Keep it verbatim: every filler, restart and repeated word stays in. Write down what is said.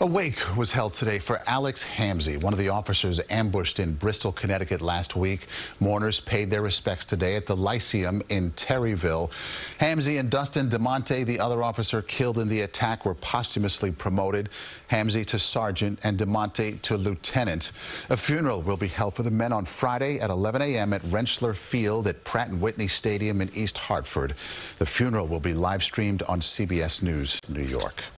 A wake was held today for Alex Hamzy, one of the officers ambushed in Bristol, Connecticut last week. Mourners paid their respects today at the Lyceum in Terryville. Hamzy and Dustin DeMonte, the other officer killed in the attack, were posthumously promoted. Hamzy to sergeant and DeMonte to lieutenant. A funeral will be held for the men on Friday at eleven a m at Rentschler Field at Pratt and Whitney Stadium in East Hartford. The funeral will be live streamed on C B S News New York.